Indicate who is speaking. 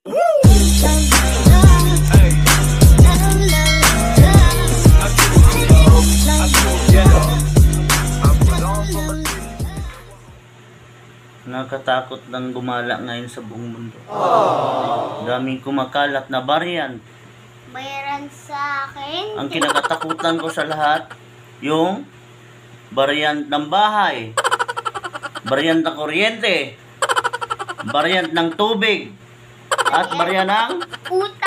Speaker 1: Nakatakot ng gumala ngayon sa buong mundo. Daming kumakalat na variant.
Speaker 2: Bayaran sa akin.
Speaker 1: Ang kinakatakutan ko sa lahat, yung variant ng bahay, variant ng kuryente, variant ng tubig, at variant ng
Speaker 2: Puta.